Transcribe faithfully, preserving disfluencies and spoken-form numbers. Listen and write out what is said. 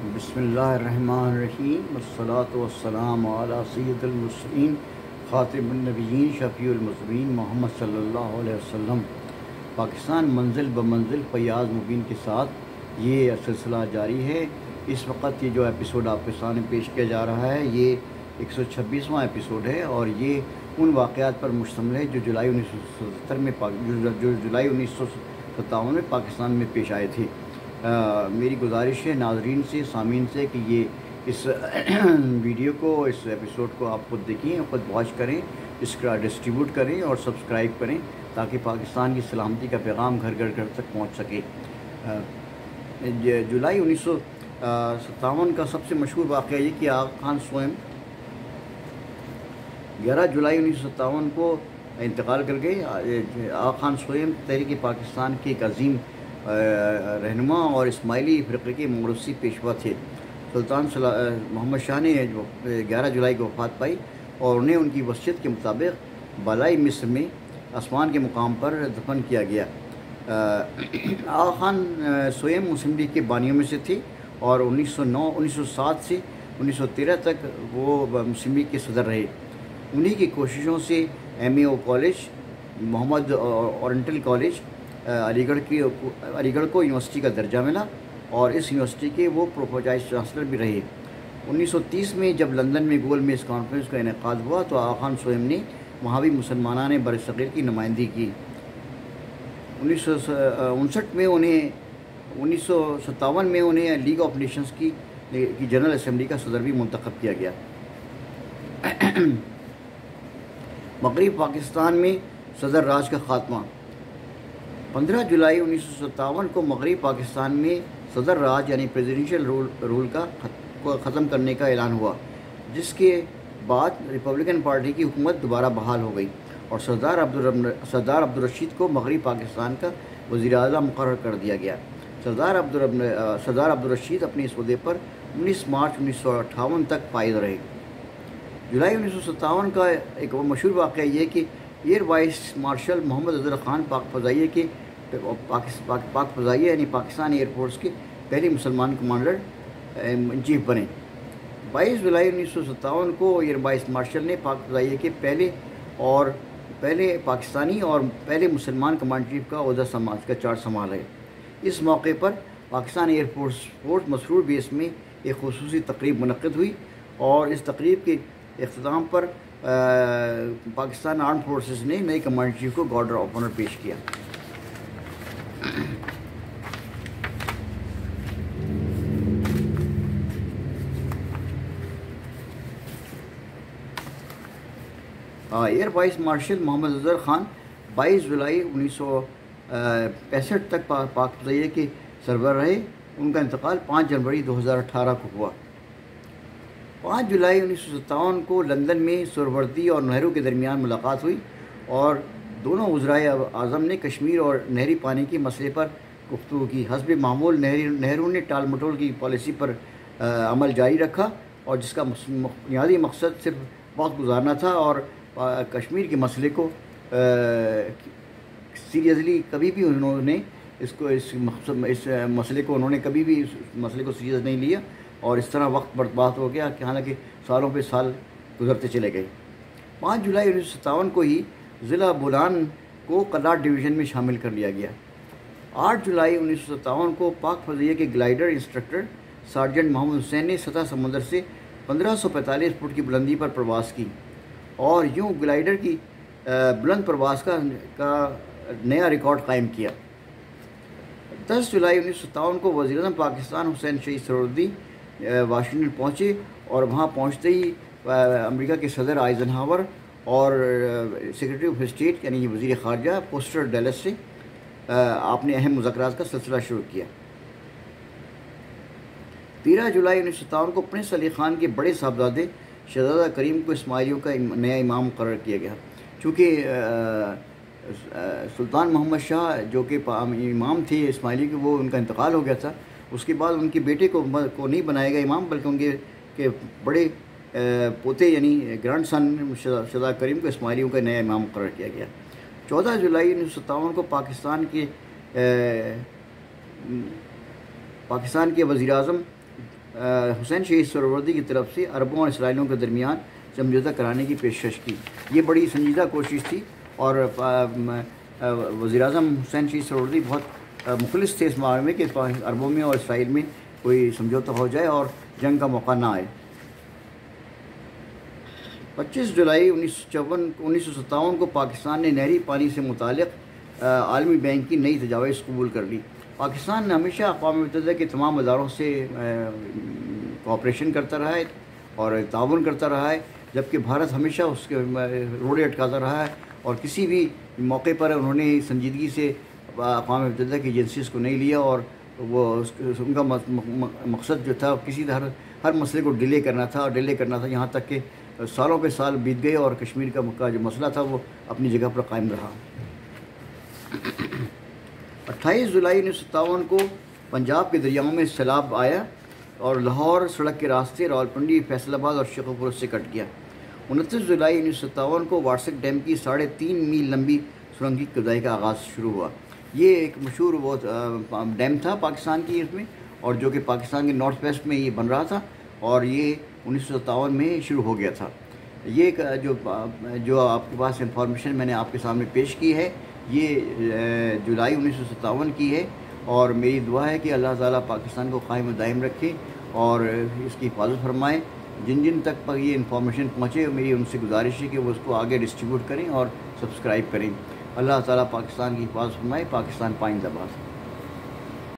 بسم اللہ الرحمن الرحیم والصلاة والسلام علی سید المرسلین خاتم النبیین شفیع المذنبین محمد صلی اللہ علیہ وسلم۔ پاکستان منزل بمنزل فیاض مبین کے ساتھ یہ سلسلہ جاری ہے۔ اس وقت یہ جو ایپیسوڈ آپ کے سامنے پیش کیا جا رہا ہے یہ ایک سو چھبیسواں ایپیسوڈ ہے، اور یہ ان واقعات پر مشتمل ہے جو جولائی انیس سو ستر میں جو جولائی انیس سو ستاون میں پاکستان میں پیش آئے تھے۔ آ, میری گزارش ہے ناظرین سے، سامعین سے، کہ یہ اس ویڈیو کو، اس ایپیسوڈ کو آپ خود دیکھیں، خود واچ کریں، اس کا ڈسٹریبیوٹ کریں اور سبسکرائب کریں تاکہ پاکستان کی سلامتی کا پیغام گھر گھر گھر تک پہنچ سکے۔ جولائی انیس سو ستاون کا سب سے مشہور واقعہ یہ کہ آغا خان سوئم گیارہ جولائی انیس سو ستاون کو انتقال کر گئے۔ آغا خان سوئم تحریک پاکستان کے ایک عظیم رہنما اور اسماعیلی فرقے کے موروثی پیشوا تھے۔ سلطان محمد شاہ نے جو گیارہ جولائی کو وفات پائی اور انہیں ان کی وصیت کے مطابق بالائی مصر میں آسمان کے مقام پر دفن کیا گیا۔ آغا خان سوئم مسلم لیگ کے بانیوں میں سے تھے اور انیس سو نو انیس سو سات سے انیس سو تیرہ تک وہ مسلم لیگ کے صدر رہے۔ انہی کی کوششوں سے M A O college, Muhammad oriental college Aligarh کی علی گڑھ کو یونیورسٹی کا درجہ ملا اور اس یونیورسٹی کے وہ وائس چانسلر بھی رہے۔ انیس سو تیس میں جب لندن میں گول میز کانفرنس کا انعقاد ہوا تو آغا خان سوئم نے وہاں بھی مسلمانان برصغیر کی نمائندگی کی۔ انیس سو انسٹھ میں انہیں انیس سو ستاون میں انہیں لیگ آف نیشنز کی کی جنرل اسمبلی کا صدر بھی منتخب کیا گیا۔ مغربی پاکستان میں صدر راج کا خاتمہ۔ پندرہ جولائی انیس سو ستاون کو مغربی پاکستان میں صدر راج یعنی پریزیڈنشل رول رول کا ختم کرنے کا اعلان ہوا، جس کے بعد ریپبلکن پارٹی کی حکومت دوبارہ بحال ہو گئی اور سردار عبد سردار عبدالرشید کو مغربی پاکستان کا وزیر اعظم مقرر کر دیا گیا۔ سردار عبد سردار عبدالرشید اپنے اس عہدے پر انیس مارچ انیس سو اٹھاون تک فائز رہے۔ جولائی انیس سو ستاون کا ایک مشہور واقعہ یہ کہ air vice marshal Muhammad Afzal Khan Pak فضائیہ کے پاک فضائیہ یعنی پاکستان ایئر فورس کے پہلے مسلمان کمانڈر ان چیف بنے۔ بائیس جولائی انیس سو ستاون کو ایئر وائس مارشل نے پاک فضائیہ کے پہلے اور پہلے پاکستانی اور پہلے مسلمان کمانڈر چیف کا عہدہ سماج کا چارج سنبھالا ہے۔ اس موقع پر Pakistan air force force Masroor base میں ایک خصوصی تقریب منعقد ہوئی اور اس تقریب کے اختتام پر پاکستان آرم فورسز نے نئے کمانڈر چیف کو گارڈر آف آنر پیش کیا۔ Air vice marshal Muhammad Afzal Khan بائیس جولائی انیس سو پینسٹھ تک پاک فضائیہ کے سربراہ رہے۔ ان کا انتقال پانچ جنوری دو ہزار اٹھارہ کو ہوا۔ پانچ جولائی انیس سو ستاون کو لندن میں سہروردی اور نہرو کے درمیان ملاقات ہوئی اور دونوں وزرائے اعظم نے کشمیر اور نہری پانی کے مسئلے پر گفتگو کی۔ حسب معمول نہرو نے ٹال مٹول کی پالیسی پر عمل جاری رکھا اور جس کا بنیادی مقصد صرف وقت گزارنا تھا اور کشمیر کے مسئلے کو سیریسلی کبھی بھی انہوں نے اس کو اس اس مسئلے کو انہوں نے کبھی بھی اس مسئلے کو سیریس نہیں لیا اور اس طرح وقت برباد ہو گیا کہ حالانکہ سالوں پہ سال گزرتے چلے گئے۔ پانچ جولائی انیس سو ستاون کو ہی ضلع بولان کو کلاٹ ڈویژن میں شامل کر لیا گیا۔ آٹھ جولائی انیس سو ستاون کو پاک فضائیہ کے glider instructor sergeant Muhammad Hussain نے سطح سمندر سے پندرہ سو پینتالیس فٹ کی بلندی پر پرواز کی اور یوں گلائیڈر کی بلند پرواز کا کا نیا ریکارڈ قائم کیا۔ دس جولائی انیس سو ستاون کو وزیر اعظم پاکستان حسین شہید سہروردی واشنگٹن پہنچے اور وہاں پہنچتے ہی امریکہ کے صدر آئزن ہاور اور سیکرٹری آف اسٹیٹ یعنی وزیر خارجہ فوسٹر ڈیلس سے آپ نے اہم مذاکرات کا سلسلہ شروع کیا۔ تیرہ جولائی انیس سو ستاون کو پرنس علی خان کے بڑے صاحبزادے شہزادہ کریم کو اسماعیلیوں کا نیا امام مقرر کیا گیا۔ چونکہ سلطان محمد شاہ جو کہ امام تھے اسماعیلی کے، وہ ان کا انتقال ہو گیا تھا، اس کے بعد ان کے بیٹے کو کو نہیں بنایا گیا امام بلکہ ان کے کے بڑے پوتے یعنی گرانڈ سن شہزادہ کریم کو اسماعیلیوں کا نیا امام مقرر کیا گیا۔ چودہ جولائی انیس سو ستاون کو پاکستان کے پاکستان کے وزیر اعظم حسین شہید سہروردی کی طرف سے عربوں اور اسرائیلیوں کے درمیان سمجھوتہ کرانے کی پیشکش کی۔ یہ بڑی سنجیدہ کوشش تھی اور وزیر اعظم حسین شہید سہروردی بہت مخلص تھے اس معاملے میں کہ عربوں میں اور اسرائیل میں کوئی سمجھوتہ ہو جائے اور جنگ کا موقع نہ آئے۔ پچیس جولائی انیس سو چون انیس سو ستاون کو پاکستان نے نہری پانی سے متعلق عالمی بینک کی نئی تجاویز قبول کر لی۔ پاکستان نے ہمیشہ اقوام متحدہ کے تمام اداروں سے کوآپریشن کرتا رہا ہے اور تعاون کرتا رہا ہے، جبکہ بھارت ہمیشہ اس کے روڑے اٹکاتا رہا ہے اور کسی بھی موقع پر انہوں نے سنجیدگی سے اقوام متحدہ کی ایجنسیز کو نہیں لیا، اور وہ ان کا مقصد جو تھا کسی ہر ہر مسئلے کو ڈیلے کرنا تھا اور ڈیلے کرنا تھا یہاں تک کہ سالوں کے سال بیت گئے اور کشمیر کا جو مسئلہ تھا وہ اپنی جگہ پر قائم رہا۔ اٹھائیس جولائی انیس سو ستاون کو پنجاب کے دریاؤں میں سیلاب آیا اور لاہور سڑک کے راستے راولپنڈی، فیصل آباد اور شیخوپور سے کٹ گیا۔ انتیس جولائی انیس سو ستاون کو وارسک ڈیم کی ساڑھے تین میل لمبی سرنگ کی کھدائی کا آغاز شروع ہوا۔ یہ ایک مشہور وہ ڈیم تھا پاکستان کی اس میں، اور جو کہ پاکستان کے نارتھ ویسٹ میں یہ بن رہا تھا اور یہ انیس سو ستاون میں شروع ہو گیا تھا۔ یہ جو جو آپ کے پاس انفارمیشن میں نے آپ کے سامنے پیش کی ہے یہ جولائی انیس سو ستاون کی ہے، اور میری دعا ہے کہ اللہ تعالیٰ پاکستان کو قائم و دائم رکھے اور اس کی حفاظت فرمائے۔ جن جن تک پر یہ انفارمیشن پہنچے میری ان سے گزارش ہے کہ وہ اس کو آگے ڈسٹریبیوٹ کریں اور سبسکرائب کریں۔ اللہ تعالیٰ پاکستان کی حفاظت فرمائے۔ پاکستان پائندہ باد۔